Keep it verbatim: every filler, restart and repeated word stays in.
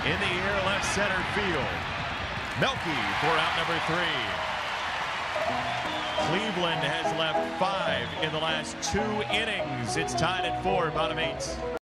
in the air, left center field. Melky for out number three. Cleveland has left five in the last two innings. It's tied at four, bottom eight.